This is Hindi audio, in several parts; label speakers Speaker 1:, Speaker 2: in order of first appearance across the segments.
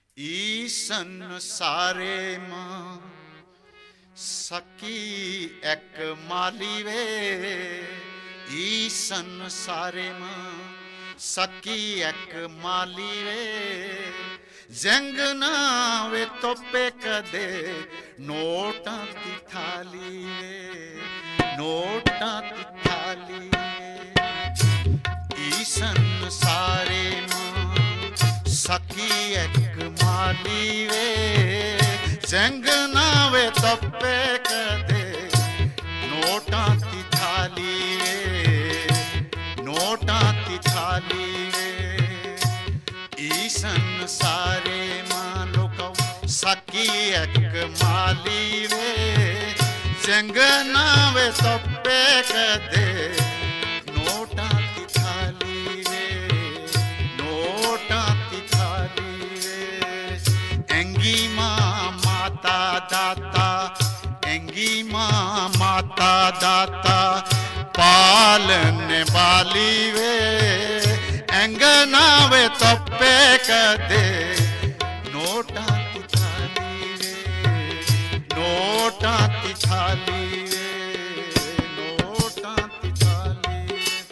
Speaker 1: ई संसारे मां सकी एक माली वे, ई संसारे मां सकी एक माली वे, जंग ना वे तोपे कदे नोटा ती थाली वे, नोटा ती थाली वे। ई संसारे मां सकी एक माली वे, जंग ना वे तोपे कदे नोटा ती थाली वे, नोटा ती थाली वे। ई संसारे मां लोको सकी एक माली वे, जंग ना वे तोपे कदे नोटा ती थाली वे, नोटा ती थाली वे। एंगी मां माता दाता, एंगी मां माता दाता पालन वाली वे, एंगना वे तोपे कदे नोटा ती थाली वे, नोटा ती थाली वे, नोटा ती थाली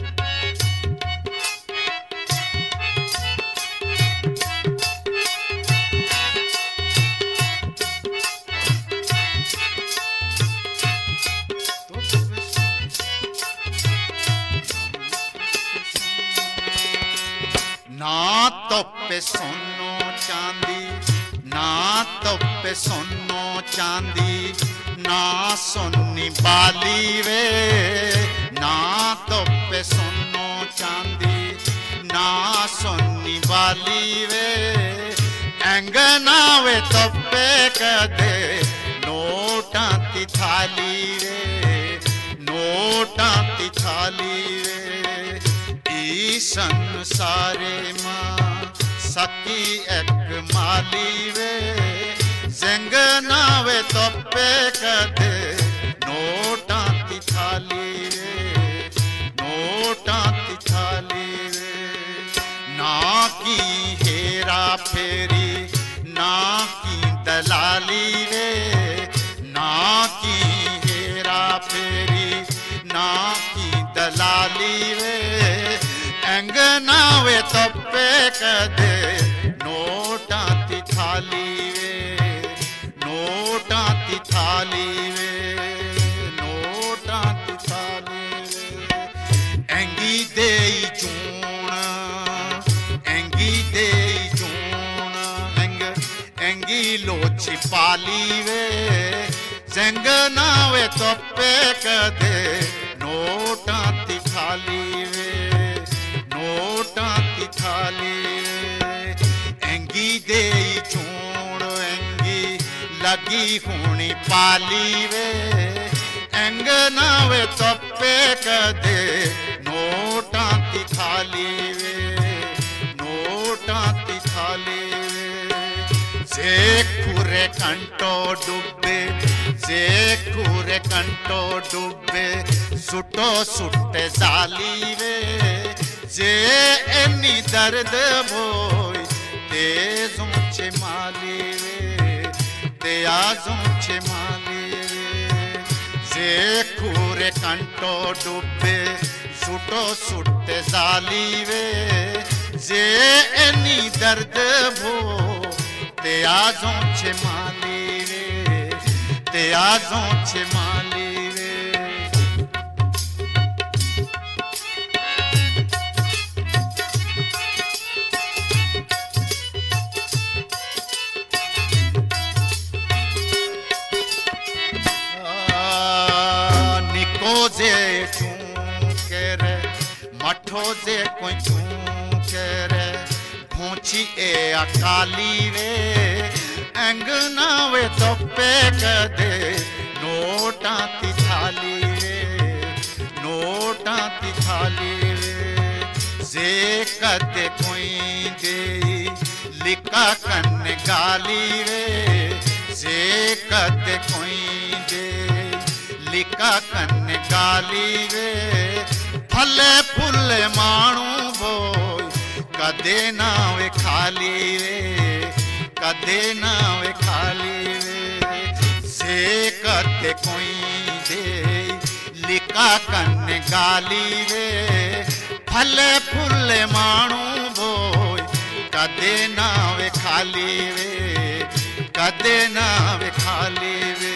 Speaker 1: ना तोपे सोनो चांदी, ना तोपे सोनो चांदी, ना सोनी बाली वे, ना तोपे सोनो चांदी, ना सोनी बाली वे, एंगना वे तोपे कदे नोटा ती थाली वे, नोटा ती थाली वे। ई संसारे मां सकी एक माली वे, जंग ना वे तोपे कदे नोटा ती थाली वे, नोटा ती थाली वे। ना की हेरा फेरी, ना की दलाली वे, ना की हेरा फेरी, ना की दलाली वे, एंगना वे तोपे कदे नोटा ती थाली वे, नोटा ती थाली वे, नोटा ती थाली वे। एंगी देई चूण, एंगी देई चूण, एंगी लोची पाली वे, जंगना वे तोपे कदे नोटा ती थाली वे, नोटा ती थाली वे। एंगी देई चूण, एंगी लगी होनी पाली वे, एंगना वे तोपे कदे नोटा ती थाली वे, नोटा ती थाली वे। जे खुरे कंटो डुबे, जे खुरे कंटो डुबे, सुटो सुटे जाली वे, जे एनी दर्द भोई तेजों चे माली वे, ते आजों चे माली वे। जे खूरे कंटो डुबे, सुटो सुटे जाली वे, जे एनी दर्द भो ते आजों चे माली वे, ते आजों चे माली वे। जे चूके रे मठो जे कोई चूके रे, भूची ए अकाली वे, एंगना वे तोपे कदे नोटा ती थाली वे, नोटा ती थाली वे। जे कदे कोई दे लिका कन गाली वे, जे कदे कोई दे लिका कन गाली वे, फले फुले मानू बोल कदे ना वे खाली वे, कदे ना वे खाली वे से कते कोई दे लिका कन्ने गाली वे फले फुले मानू बोय कदे ना वे खाली वे कदे ना वे खाली वे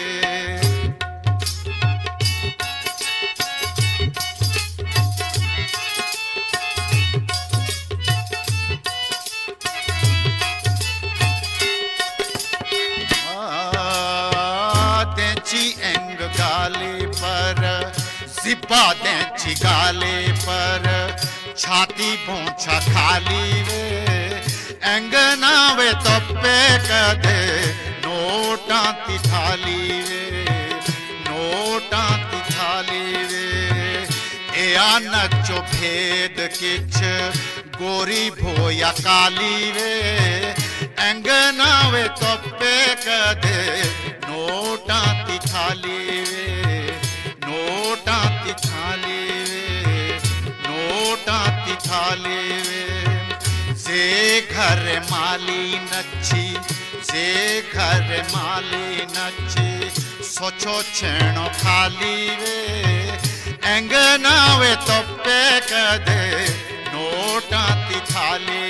Speaker 1: एंग गाले पर जिपा देंची गाले पर छाती पोंछा खाली वे एंग ना वे तप्पे कदे नोटां ती थाली वे नोटां ती थाली वे ए नचो भेद किच गोरी भोया काली वे एंग ना वे तप्पे कदे नोटां ती थाली वे नोटां ती थाली वे नोटां ती थाली वे से घर माली नची से घर माली नची सोचो छेणो खाली वे एंग ना वे तप्पे कदे नोटां ती थाली